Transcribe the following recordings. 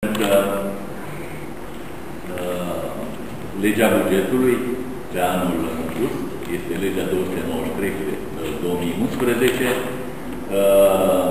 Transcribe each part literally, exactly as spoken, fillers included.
Că uh, legea bugetului pe anul în curs este legea două sute nouăzeci și trei pe două mii unsprezece. Uh,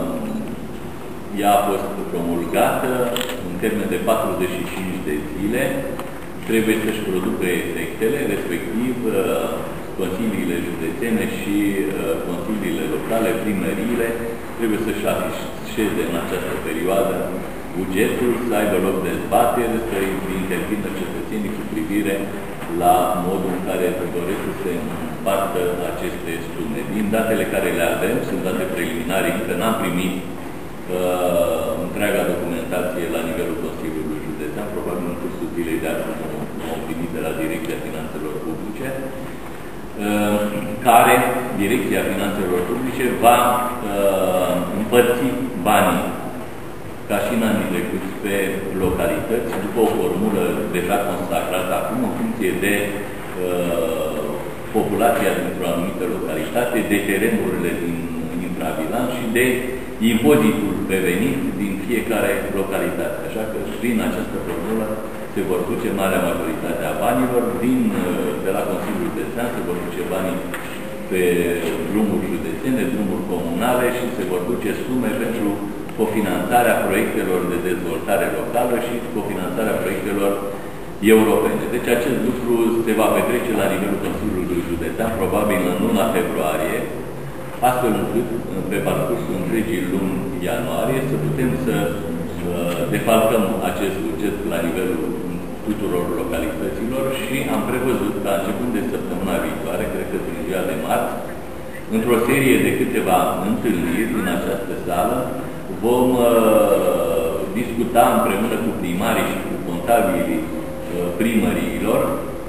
ea a fost promulgată în termen de patruzeci și cinci de zile. Trebuie să-și producă efectele, respectiv uh, consiliile județene și uh, consiliile locale, primăriile, trebuie să-și afișeze în această perioadă bugetul, să aibă loc dezbateri, să intervină cetățenii cu privire la modul în care doresc să se împartă aceste sume. Din datele care le avem, sunt date preliminare, încă n-am primit uh, întreaga documentație la nivelul Consiliului Județean, probabil în cursul zilei de astăzi am primit de la Direcția Finanțelor Publice, uh, care, Direcția Finanțelor Publice, va uh, împărți banii ca și în anii trecuți pe localități, după o formulă deja consacrată acum, în funcție de uh, populația dintr-o anumită localitate, de terenurile din intravilan și de impozitul pe venit din fiecare localitate. Așa că prin această formulă se vor duce marea majoritate a banilor, din, de la Consiliul Județean se vor duce banii pe drumuri județene, drumuri comunale și se vor duce sume pentru cofinanțarea proiectelor de dezvoltare locală și cofinanțarea proiectelor europene. Deci acest lucru se va petrece la nivelul Consiliului Județean, probabil în luna februarie, astfel încât, pe parcursul întregii luni ianuarie, să putem să defalcăm acest buget la nivelul tuturor localităților și am prevăzut că, începând de săptămâna viitoare, cred că prin ziua de marți, într-o serie de câteva întâlniri din această sală, vom uh, discuta împreună cu primarii și cu contabilii uh, primăriilor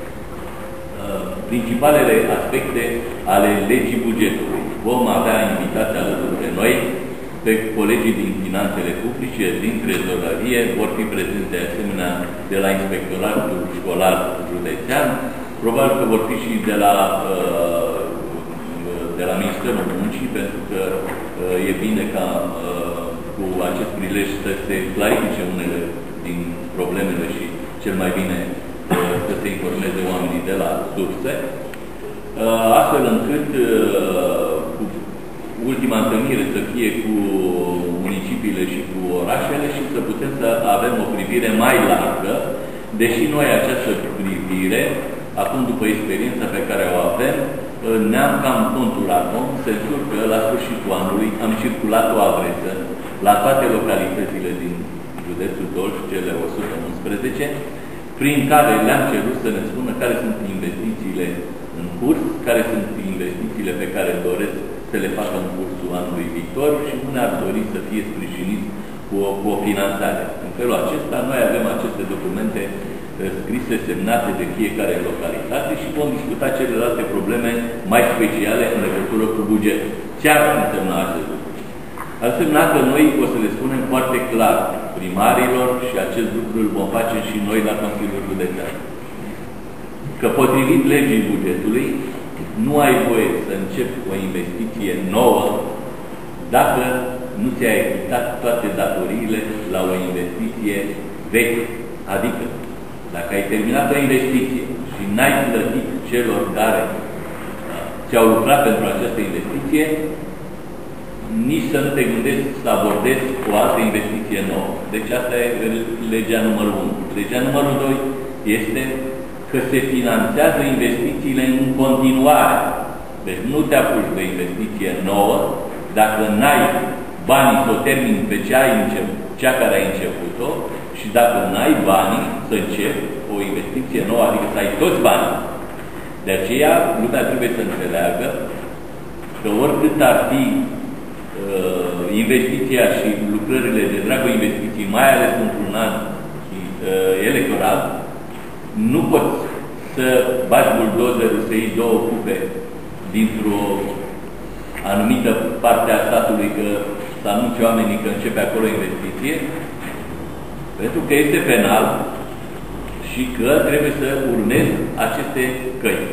uh, principalele aspecte ale legii bugetului. Vom avea invitați alături de noi pe colegii din finanțele publice, din trezorărie, vor fi prezenți de asemenea de la Inspectoratul Școlar Județean, probabil că vor fi și de la, uh, de la Ministerul Muncii, pentru că uh, e bine ca uh, cu acest prilej să se clarifice unele din problemele și cel mai bine uh, să se informeze oamenii de la surse, uh, astfel încât uh, cu ultima întâlnire să fie cu municipiile și cu orașele și să putem să avem o privire mai largă, deși noi această privire, acum după experiența pe care o avem, ne-am cam conturat-o, în sensul că la sfârșitul anului am circulat o adresă la toate localitățile din județul Dolj, cele o sută unsprezece, prin care le-am cerut să ne spună care sunt investițiile în curs, care sunt investițiile pe care doresc să le facă în cursul anului viitor și unde ar dori să fie sprijiniți cu o, cu o finanțare. În felul acesta, noi avem aceste documente scrise, semnate de fiecare localitate și vom discuta celelalte probleme mai speciale în legătură cu bugetul. Ce ar însemna acest lucru? Ar însemna că noi o să le spunem foarte clar primarilor și acest lucru îl vom face și noi la Consiliul Județean. Că potrivit legii bugetului, nu ai voie să începi o investiție nouă dacă nu ți-ai achitat toate datoriile la o investiție veche. Adică, dacă ai terminat o investiție și n-ai plătit celor care ți-au lucrat pentru această investiție, nici să nu te gândești să abordezi o altă investiție nouă. Deci asta e legea numărul unu. Legea numărul doi este că se finanțează investițiile în continuare. Deci nu te apuci de investiție nouă dacă n-ai banii să o termini pe cea, cea care ai început-o și dacă n-ai banii să începi o investiție nouă, adică să ai toți banii. De aceea, lumea trebuie să înțeleagă că oricât ar fi uh, investiția și lucrările de dragul investiții, mai ales într-un an uh, electoral, nu poți să bagi buldozerul, să iei două cupe dintr-o anumită parte a statului, că să anunce oamenii că începe acolo investiție, pentru că este penal și că trebuie să urmezi aceste căi.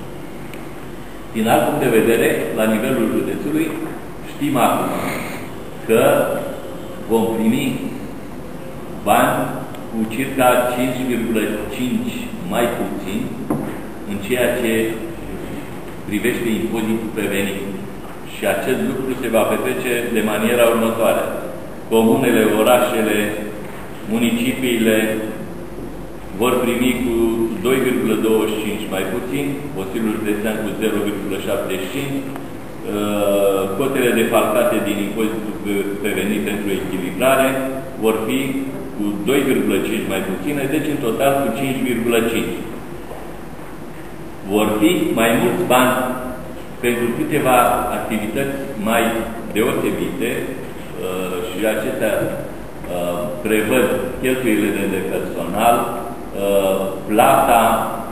Din alt punct de vedere, la nivelul județului, știm acum că vom primi bani cu circa cinci virgulă cinci mai puțin în ceea ce privește impozitul pe venit. Și acest lucru se va petrece de maniera următoare. Comunele, orașele, municipiile vor primi cu doi virgulă douăzeci și cinci mai puțin, Consiliul Județean cu zero virgulă șaptezeci și cinci, cotele defalcate din impozitul pe venit pentru echilibrare vor fi cu doi virgulă cinci mai puține, deci în total cu cinci virgulă cinci. Vor fi mai mulți bani pentru câteva activități mai deosebite și acestea prevăd cheltuielile de personal, plata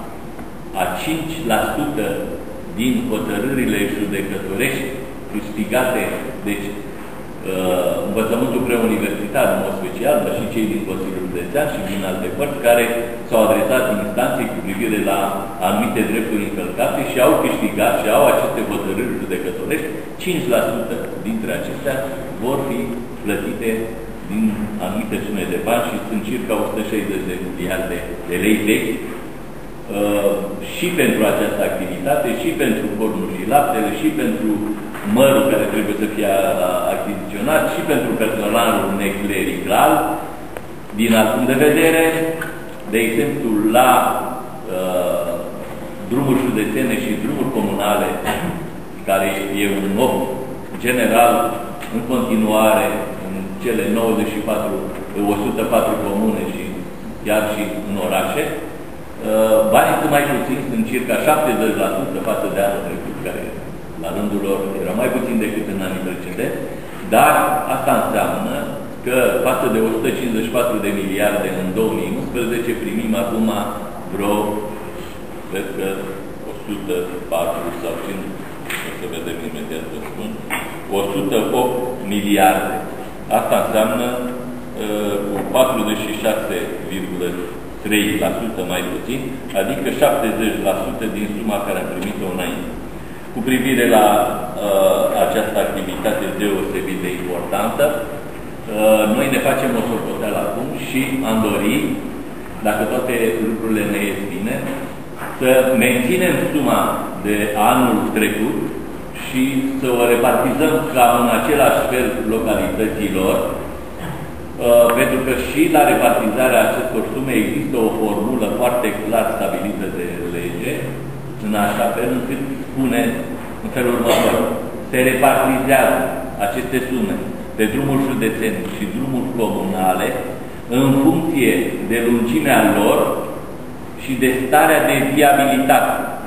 a cinci la sută din hotărârile judecătorești câștigate, deci învățământul preuniversitar în mod special, dar și cei din Consiliul Județean și din alte părți care s-au adresat instanței cu privire la anumite drepturi încălcate și au câștigat și au aceste hotărâri judecătorești, cinci la sută dintre acestea vor fi plătite din anumite sume de bani și sunt circa o sută șaizeci de miliarde de lei vechi uh, și pentru această activitate, și pentru cornul și laptele, și pentru mărul care trebuie să fie achiziționat, și pentru personalul neclerical. Din alt punct de vedere, de exemplu, la uh, drumuri județene și drumuri comunale, care e un nou general în continuare, cele nouăzeci și patru, o sută patru comune și chiar și în orașe, banii sunt mai puțini, sunt circa șaptezeci la sută față de anul trecut, care la rândul lor era mai puțin decât în anii precedenți, dar asta înseamnă că față de o sută cincizeci și patru de miliarde în două mii unsprezece primim acum vreo, cred că o sută patru sau cinci, o să vedem imediat vă spun, o sută opt miliarde. Asta înseamnă uh, cu patruzeci și șase virgulă trei la sută mai puțin, adică șaptezeci la sută din suma care am primit-o înainte. Cu privire la uh, această activitate deosebit de importantă, uh, noi ne facem o socoteală acum și am dorit, dacă toate lucrurile ne ies bine, să menținem suma de anul trecut și să o repartizăm cam în același fel localităților, uh, pentru că și la repartizarea acestor sume există o formulă foarte clar stabilită de lege, în așa fel încât spune în felul următor: se repartizează aceste sume pe drumuri județene și drumuri comunale în funcție de lungimea lor și de starea de viabilitate.